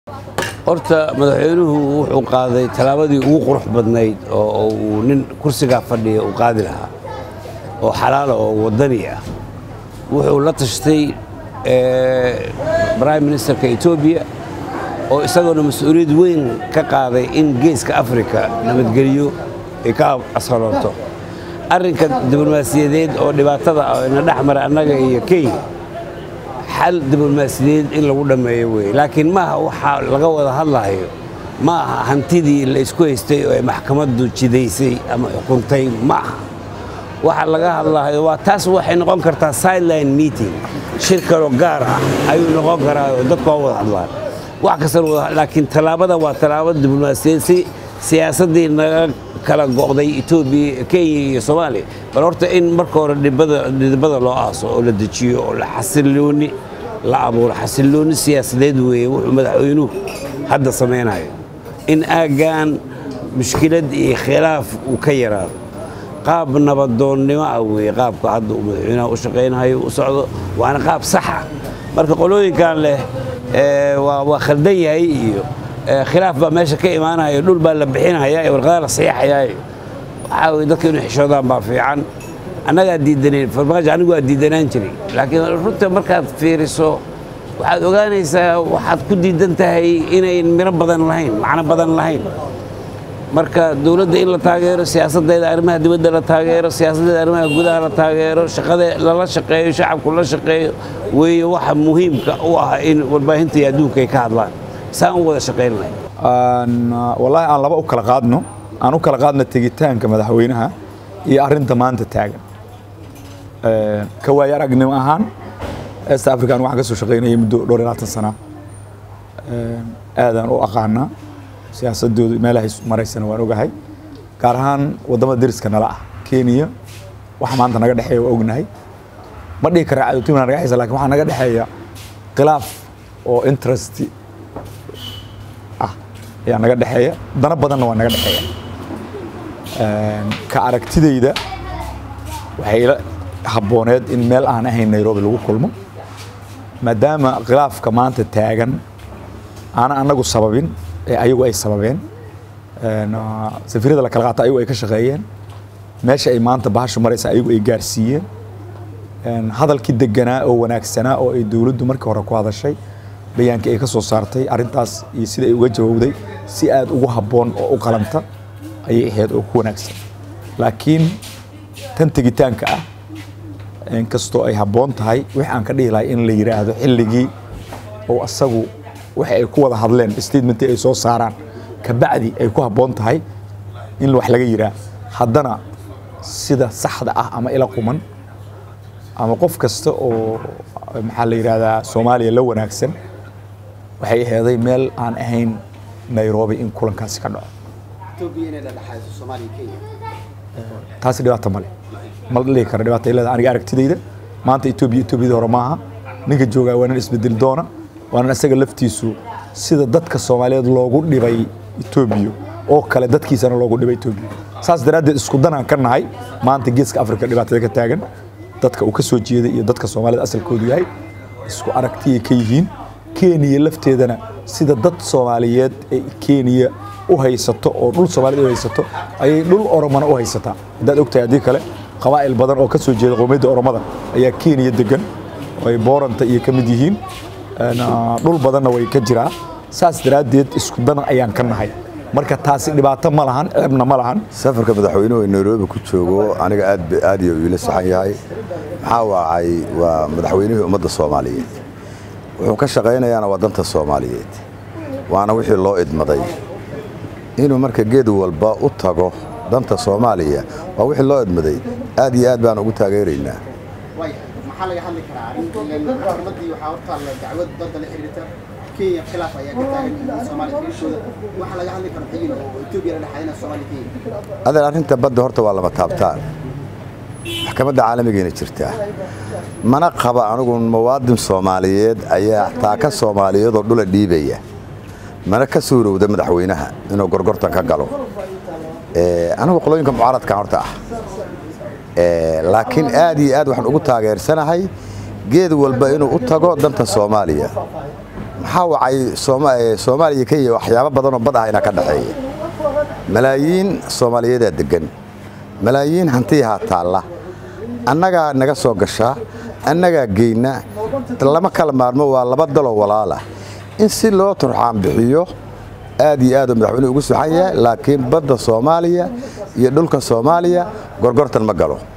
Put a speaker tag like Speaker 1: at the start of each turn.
Speaker 1: horta madaxweynuhu wuxuu qaaday talaabadii ugu qurux badnayd oo uu nin kursiga fadhiya uu qaadi lahaa oo xalaal oo wadani ah wuxuu la tashtay prime ministerka Ethiopia oo isagoo mas'uuliyad weyn ka qaaday in geeska Afrika nabadgeliyo ay ka asaloonto arrinka diblomaasiyadeed oo dhibaatada ina dhaxmar annaga iyo Kenya حل دبلوماسيين إلا ولا ما يوي لكن ما هو لقى وضع الله ما هنتدي الإسكويستي محكمة دوتشيديسي أما حكومتين ما واحد لقى الله وتاس واحد نقول كرتا سايلين ميتين شركة رجارة أيو نقول كرا دكوا وضع الله وعكسر لكن تلابدا وتلابد دبلوماسيين سياسة دي كلا قاضي إثيوبي كي صومالي برورت إن مركور اللي بدأ له عاصو ولا دتشيو ولا حسلوني لعبوا حسلوني سياسة دوي ومدحوينه هذا صمينا إن أجان مشكلة خلاف وكيرات قاب نبضون نوعي قاب قعدوا مدحوينه وشقينا هاي وصعدوا وأنا قاب صحة مركو قولوا كان له وخلدي هاي خلاف بقى ماشي كإيمانها يقول بقى لبحينها ياي والغير صحيح ياي حاول يذكرون حشودان بقى في عن أنا قاعد ديدنين فالباج أنا قاعد ديدنين شري لكن الرتة مركز فيرسو واحد وقانيسا واحد كل ديدنتها إن مربضن لهين معنا بدن لهين مركز دولة إلا تاجر سياسة ده أرمها دولة لا تاجر سياسة ده أرمها جودها لا تاجر شقة لا شقة شعب كله شقة وواحد مهم كواحد إن والباهنت يدوك كهذا سان ودا shaqeyn lahayn
Speaker 2: wallahi aan laba u kala qaadno aan u kala qaadno tigitaanka madaxweynaha iyo arinta maanta taagan ka waayar aragnimo ahaan East Africa waxaan ka soo shaqeynayay muddo 20 sano aadan u aqaana siyaasadooda meelaha maraysan waan ogahay gaar ahaan wadamada dariska nala ah Kenya wax maanta naga dhaxeeyo ognahay ma dhigi kara cadow naga dhaxeeyo laakiin waxa naga dhaxeeya khilaaf oo interest يا نقدر دحية دنا بدنا ونقدر دحية كأركتيدا وهي حبونات إن مال أنا هين نيروبي لو كلمه ما دام غلاف كمان تتاجن أنا جو سببين أيوة أي سببين سفير ده لكلغات أيوة أي كشغيين ماشي إيمان تباش مريس أيوة أي جارسية هذا الكيد الجناء أو ناكسنا أو الدولة دمرك وراكوا هذا الشيء بيانك إيه كسر صارتي أرنتاس يصير يوجه ودي سياد وهبون أو قلمته أي هاد أو كونكس لكن تنتجي تانك إن كستو أي هبون تهاي وحن كده لا إن اللي يرى هذا اللي جي أو أصله وحي كوا هذلين استيدمنت أي صو صاران كبعدي أي كوا هبون تهاي إن لو حلاقي يرى حدنا سيدا صح ده أما إلى قمن أما قف كستو أو محل يرى هذا سوماليا لو ناكسن waxay heeday meel aan ahayn Nairobi in kulankaasi ka dhaco
Speaker 3: Ethiopia inay dhaxayso Soomaaliya Kenya
Speaker 2: taasi dhibaato male mal leey kara dhibaato ilaa aniga aragtidayda maanta Ethiopia hore maaha ninka jooga waa isbedel doona waana asaga laftiisu sida dadka Soomaaliyeed loogu dhibay Ethiopia oo kale dadkiisana loogu dhibay Ethiopia saas daraadeed isku danaan ka nahay maanta geeska Afrika dhibaatada ka taagan dadka uu ka soo jeeday iyo dadka Soomaaliyeed asalkoodu yahay isku aragtiye ka yihiin Kenya lafteedana sida dad Soomaaliyeed ee Kenya u haysato oo dhul Soomaaliyeed u haysato ay dhul Oromana u haysataa dad ogtahay hadii kale qabaa'il badan oo ka soo jeeda qowmiyadda Oromada ayaa Kenya degan oo booranta iyo kamid yihiin dhul badanna way ka jiraa saas daraadeed isku dan ayaan ka nahay marka taasi dhibaato ma lahan ceebna ma lahan
Speaker 4: safarka madaxweynuhu in Nairobi ku joogo aniga aad iyo ila saxan yahay waxa waacay waa madaxweynuhu ummadda Soomaaliyeed wuxuu ka shaqeynayaa wadanta Soomaaliyeed waana wixii loo idmaday inuu marka geed walba u tago danta Soomaaliya waa wixii loo idmaday aad iyo aad baan ugu taageeraynaa
Speaker 3: way maxaa laga hadli karaa arrintii waxa horta la dacwad dad la xiriirta Kenya khilaaf ayaa ka taagan Soomaaliya waxa laga hadli karaa xigin oo Ethiopia la dhaxayna Soomaaliya
Speaker 4: adeer arrinta badda horta waa lama taabtaan maxkamadda caalamiga ee jirta mana qaba anigu muwaadin Soomaaliyeed ayaa taaka Soomaaliyeed oo dhul dhiibaya mana ka suurowda madaxweynaha inuu gorgortan ka galo anigu qolooyinka mucaaradka horta laakiin aad iyo aad waxaan ugu taageersanahay geed walba inuu u tago danta Soomaaliya maxaa wacay Soomaaliya Kenya waxyaabo badan oo bad ah ina ka dhaxeeya malaayiin Soomaaliyeed degan malaayiin hantiyaha taala annaga naga soo gashaa annaga geeyna lama kala maarmo waa laba dalo walaala in si loo turxaan bixiyo aad iyo aad madaxweynuhu ugu saxan yahay laakiin badda Soomaaliya iyo dhulka Soomaaliya gorgortan ma galo